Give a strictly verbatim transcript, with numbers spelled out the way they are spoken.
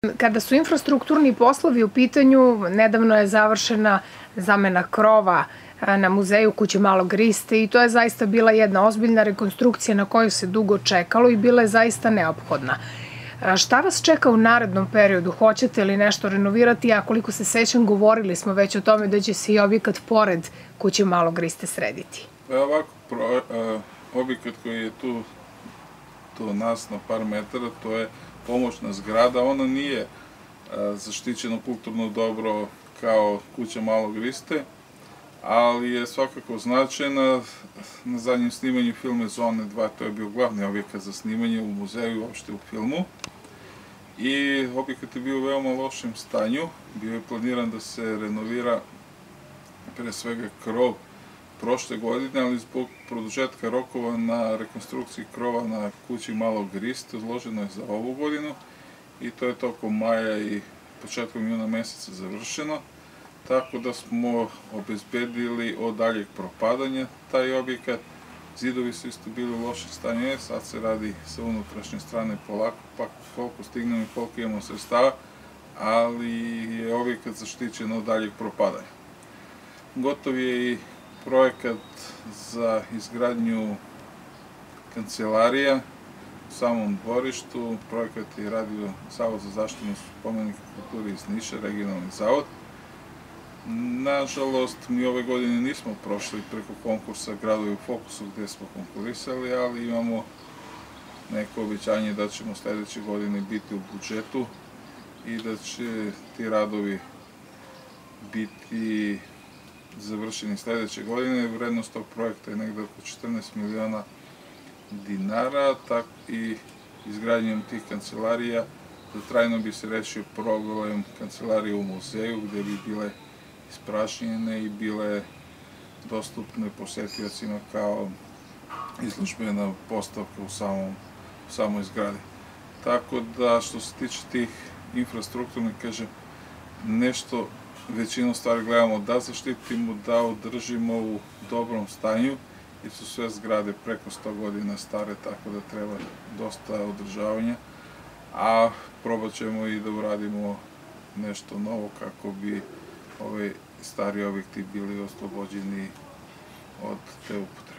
Kada su infrastrukturni poslovi u pitanju, nedavno je završena zamena krova na muzeju Kuće Malog Riste i to je zaista bila jedna ozbiljna rekonstrukcija na koju se dugo čekalo i bila je zaista neophodna. Šta vas čeka u narednom periodu? Hoćete li nešto renovirati? A koliko se sećam, govorili smo već o tome da će se i objekat pored Kuće Malog Riste srediti. Ovako, objekat koji je tu do nas na par metara, to je pomoćna zgrada. Ona nije zaštićeno kulturno dobro kao Kuća Malog Riste, ali je svakako značajna. Na zadnjem snimanju filma Zone dva, to je bio glavni objekat za snimanje u muzeju i uopšte u filmu. I objekat je bio u veoma lošem stanju. Bio je planiran da se renovira pre svega krov prošle godine, ali zbog produžetka rokova na rekonstrukciji krova na Kući Malog Riste odloženo je za ovu godinu i to je tokom maja i početkom juna meseca završeno. Tako da smo obezbedili od daljeg propadanja taj objekat. Zidovi su isto bili u lošem stanju, sad se radi sa unutrašnje strane polako, pa koliko stignemo i koliko imamo sredstava, ali je objekat zaštićen od daljeg propadanja. Gotov je i projekat za izgradnju kancelarija u samom dvorištu. Projekat je radio Zavod za zaštitu spomenika kulture iz Niša, regionalni zavod. Nažalost, mi ove godine nismo prošli preko konkursa Gradovi u fokusu gde smo konkurisali, ali imamo neko obećanje da ćemo sledeće godine biti u budžetu i da će ti radovi biti završeni sledeće godine. Vrednost tog projekta je negde oko četrnaest miliona dinara i izgradnjom tih kancelarija trajno bi se rešio problem kancelarije u muzeju gde bi bile isprašnjene i bile dostupne posetiocima kao izložbena postavka u samoj zgradi. Tako da, što se tiče tih infrastrukturnih, kažem, nešto većinu stvari gledamo da zaštitimo, da održimo u dobrom stanju, jer su sve zgrade preko sto godina stare, tako da treba dosta održavanja, a probat ćemo i da uradimo nešto novo kako bi ovi stari objekti bili oslobođeni od te upotrebe.